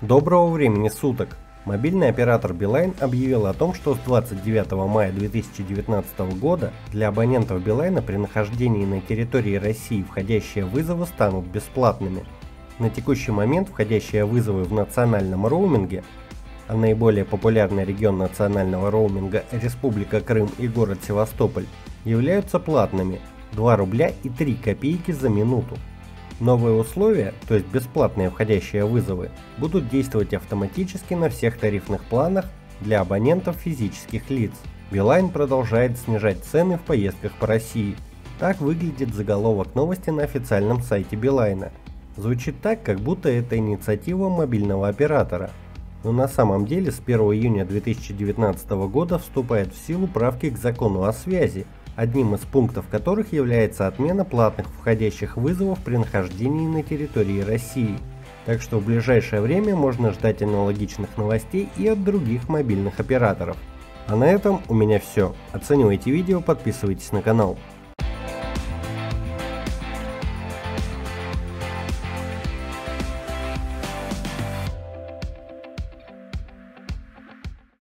Доброго времени суток! Мобильный оператор Билайн объявил о том, что с 29 мая 2019 года для абонентов Билайна при нахождении на территории России входящие вызовы станут бесплатными. На текущий момент входящие вызовы в национальном роуминге, а наиболее популярный регион национального роуминга Республика Крым и город Севастополь, являются платными – 2 рубля и 3 копейки за минуту. Новые условия, то есть бесплатные входящие вызовы, будут действовать автоматически на всех тарифных планах для абонентов физических лиц. Билайн продолжает снижать цены в поездках по России. Так выглядит заголовок новости на официальном сайте Билайна. Звучит так, как будто это инициатива мобильного оператора. Но на самом деле с 1 июня 2019 года вступают в силу правки к закону о связи, одним из пунктов которых является отмена платных входящих вызовов при нахождении на территории России. Так что в ближайшее время можно ждать аналогичных новостей и от других мобильных операторов. А на этом у меня все. Оценивайте видео, подписывайтесь на канал.